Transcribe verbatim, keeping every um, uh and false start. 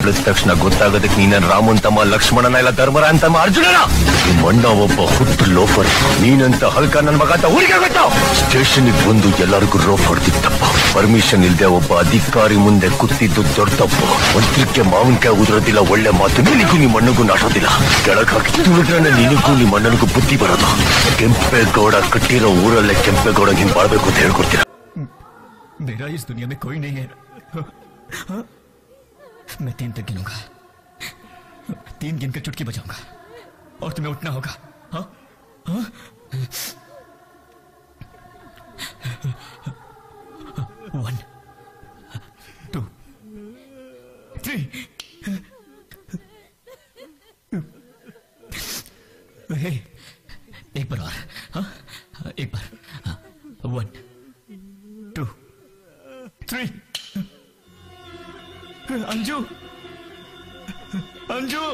ತಕ್ಷಣ ಗೊತ್ತಾಗೋದಕ್ಕೆ ನೀನ ರಾಮನ್ ತಮ್ಮ ಲಕ್ಷ್ಮಣನ ಇಲ್ಲ ಧರ್ಮರ ಅಂತಮ್ಮ ಅರ್ಜುನನ ನಿಮ್ಮ ಅಣ್ಣ ಒಬ್ಬ ಹುಟ್ಟು ಲೋಫರ್ ನೀನಂತ ಹಲ್ಕ ನನ್ ಮಗ ಅಂತ ಊರಿಗೆ ಗೊತ್ತಾವ ಸ್ಟೇಷನ್ ಬಂದು ಎಲ್ಲರಿಗೂ ರೋಪ್ ಹೊಡ್ತಿತ್ತಪ್ಪ ಪರ್ಮಿಷನ್ ಇಲ್ದೆ ಒಬ್ಬ ಅಧಿಕಾರಿ ಮುಂದೆ ಕೂತಿದ್ದು ದೊಡ್ಡ ತಪ್ಪು ಮಂತ್ರಕ್ಕೆ ಮಾವಿನಕಾಯಿ ಉದುರೋದಿಲ್ಲ ಒಳ್ಳೆ ಮಾತು ನಿನಗೂ ನಿಮ್ಮ ಅಣ್ಣಗೂ ನಾಟೋದಿಲ್ಲ ಕೆಳಗ್ ಹಾಕಿ ತುಳಿದ್ರೆ ನಿನಗೂ ನಿಮ್ಮ ಅಣ್ಣನಿಗೂ ಬುದ್ಧಿ ಬರೋದು ಕೆಂಪೇಗೌಡ ಕಟ್ಟಿರೋ ಊರಲ್ಲೇ ಕೆಂಪೇಗೌಡ ಹಿಂಗ್ ಬಾಳ್ಬೇಕು ಅಂತ ಹೇಳ್ಕೊಡ್ತೀರ मेरा इस दुनिया में कोई नहीं है हा? मैं तीन तक गिनूंगा तीन गिनकर चुटकी बजाऊंगा और तुम्हें उठना होगा हा? हा? वन टू थ्री हे एक बार और हा? एक बार हा? One two three Anju Anju